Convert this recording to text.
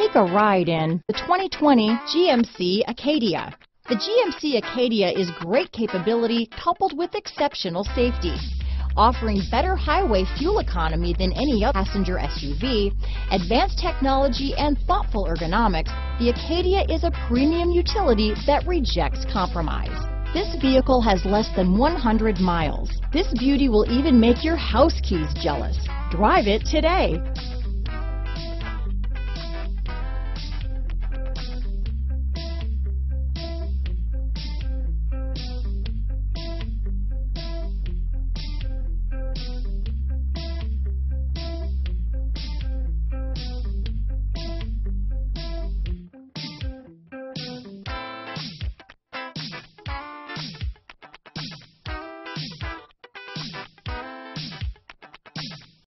Take a ride in the 2020 GMC Acadia. The GMC Acadia is great capability coupled with exceptional safety. Offering better highway fuel economy than any other passenger SUV, advanced technology and thoughtful ergonomics, the Acadia is a premium utility that rejects compromise. This vehicle has less than 100 miles. This beauty will even make your house keys jealous. Drive it today.